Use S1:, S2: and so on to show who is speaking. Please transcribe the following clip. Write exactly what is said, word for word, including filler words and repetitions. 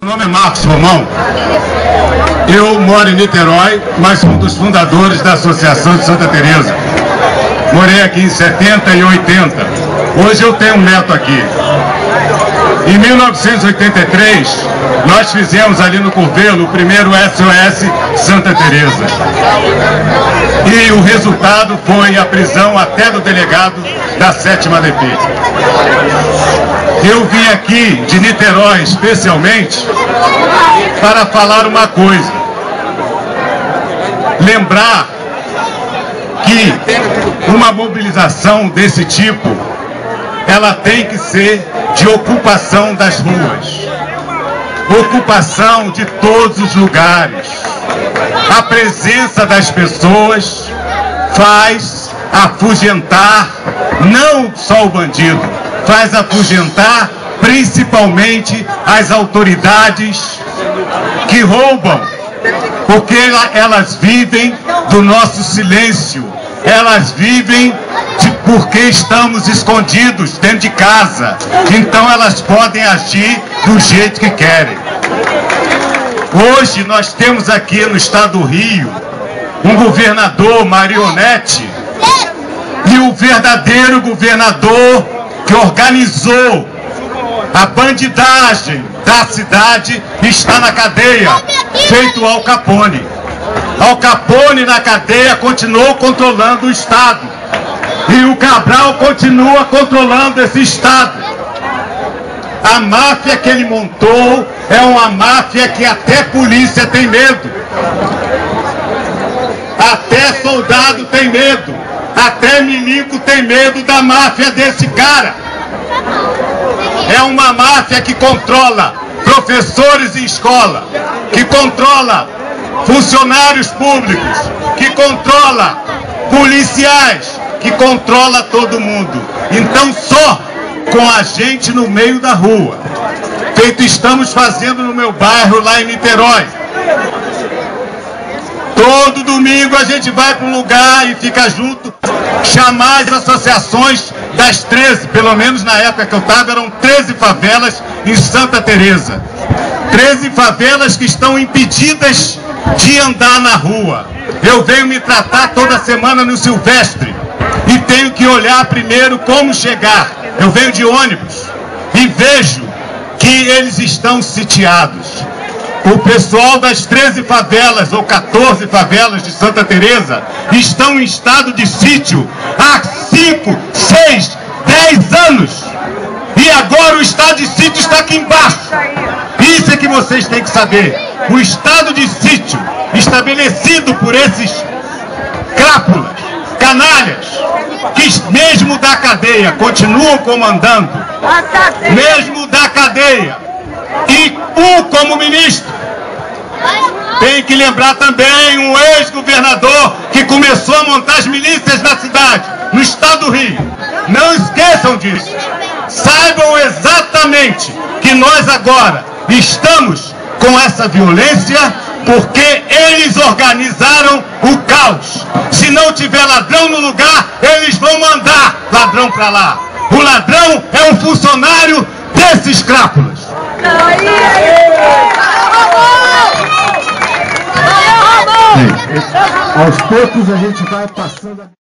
S1: Meu nome é Marcos Romão, eu moro em Niterói, mas sou um dos fundadores da Associação de Santa Teresa. Morei aqui em setenta e oitenta, hoje eu tenho um neto aqui. Em mil novecentos e oitenta e três, nós fizemos ali no Curvelo o primeiro S O S Santa Teresa. E o resultado foi a prisão até do delegado da sétima D P. Eu vim aqui de Niterói especialmente para falar uma coisa. Lembrar que uma mobilização desse tipo, ela tem que ser de ocupação das ruas, ocupação de todos os lugares. A presença das pessoas faz afugentar não só o bandido, faz afugentar principalmente as autoridades que roubam, porque elas vivem do nosso silêncio, elas vivem de porque estamos escondidos dentro de casa, então elas podem agir do jeito que querem. Hoje nós temos aqui no estado do Rio um governador marionete, e o verdadeiro governador que organizou a bandidagem da cidade está na cadeia, feito Al Capone. Al Capone na cadeia continuou controlando o Estado, e o Cabral continua controlando esse Estado. A máfia que ele montou é uma máfia que até polícia tem medo, até soldado tem medo, até milico tem medo da máfia desse cara. É uma máfia que controla professores em escola, que controla funcionários públicos, que controla policiais, que controla todo mundo. Então só com a gente no meio da rua, feito estamos fazendo no meu bairro lá em Niterói. Todo domingo a gente vai para um lugar e fica junto, chamar as associações das treze, pelo menos na época que eu estava, eram treze favelas em Santa Teresa. treze favelas que estão impedidas de andar na rua. Eu venho me tratar toda semana no Silvestre e tenho que olhar primeiro como chegar. Eu venho de ônibus e vejo que eles estão sitiados. O pessoal das treze favelas ou quatorze favelas de Santa Teresa estão em estado de sítio há cinco, seis, dez anos. E agora o estado de sítio está aqui embaixo. Isso é que vocês têm que saber. O estado de sítio estabelecido por esses crápulas, canalhas, que mesmo da cadeia continuam comandando, mesmo da cadeia, e um como ministro. Tem que lembrar também um ex-governador que começou a montar as milícias na cidade, no estado do Rio. Não esqueçam disso. Saibam exatamente que nós agora estamos com essa violência porque eles organizaram o caos. Se não tiver ladrão no lugar, eles vão mandar ladrão para lá. O ladrão é um funcionário desses crápulas. Aos poucos a gente vai passando...